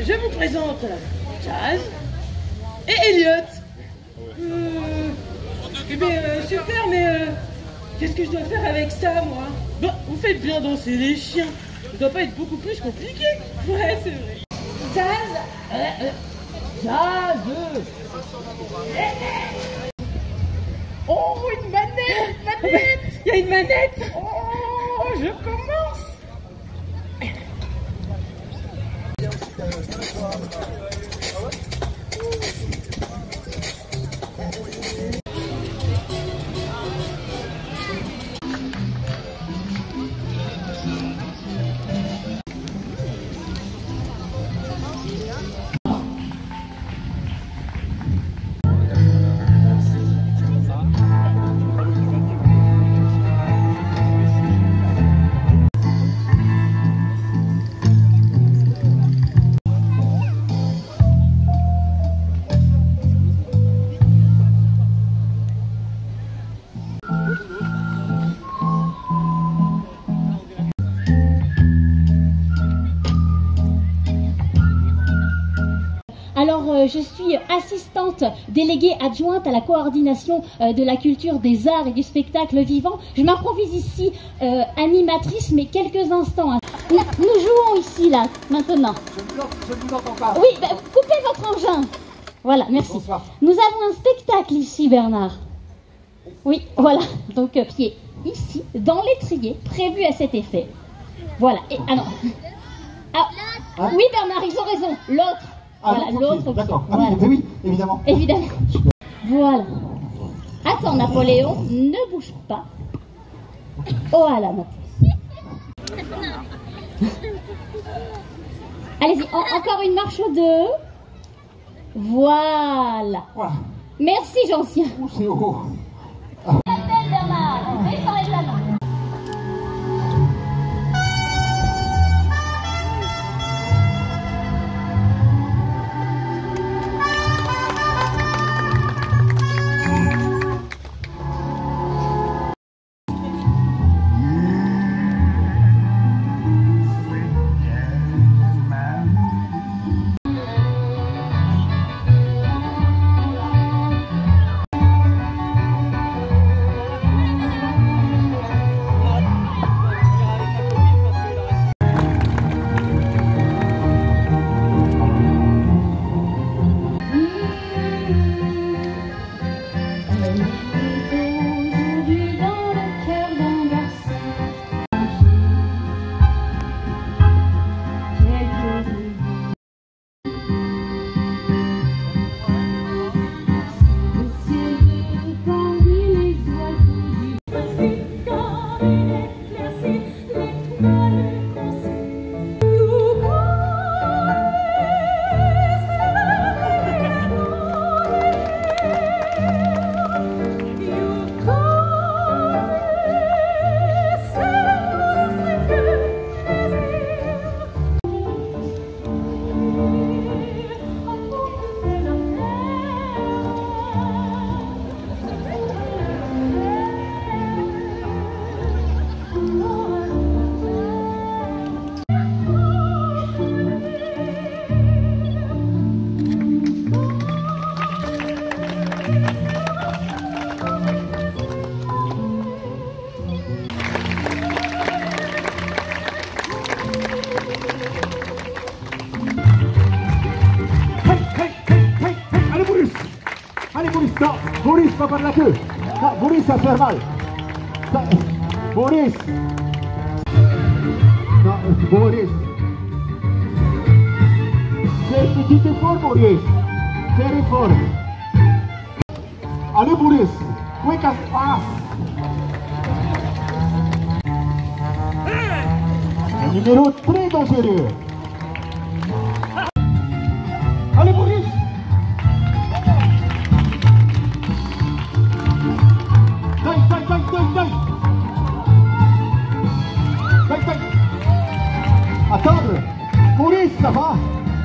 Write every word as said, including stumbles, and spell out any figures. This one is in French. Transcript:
je vous présente Jazz et Elliot. Euh, eh bien, euh, super, mais euh, qu'est-ce que je dois faire avec ça, moi? Bah, vous faites bien danser les chiens. Ça doit pas être beaucoup plus compliqué. Ouais, c'est vrai. Jazz euh, euh, Jazz Oh, une manette, manette. Il y a une manette. Oh, je commence. Alors, euh, je suis assistante déléguée adjointe à la coordination euh, de la culture, des arts et du spectacle vivant. Je m'improvise ici euh, animatrice, mais quelques instants. Hein. Nous, nous jouons ici, là, maintenant. Je ne vous entends pas. Oui, bah, coupez votre engin. Voilà, merci. Bonsoir. Nous avons un spectacle ici, Bernard. Oui, voilà. Donc, euh, qui est ici, dans l'étrier, prévu à cet effet. Voilà. Et, ah non. Ah, Hein? oui, Bernard, ils ont raison. L'autre. Ah, Voilà, ok, l'autre. d'accord. Ah, Voilà. oui, oui, évidemment. Évidemment. Voilà. Attends, Napoléon, ne bouge pas. Oh, là, Napoléon. Allez-y, en- encore une marche ou deux. Voilà. Voilà. Merci, Jean-Sien. Ouh, c'est haut. Bernard, descendez de la main. Non, Boris, pas par la queue. Non, Boris, ça fait mal. Ça... Boris. Non, Boris. C'est un petit effort, Boris. Très fort. Allez, Boris. Quick as fast. Un numéro très dangereux. Allez, Boris. Dai, dai, dai, dai, dai. Dai, dai. Attendre. Boris, ça va.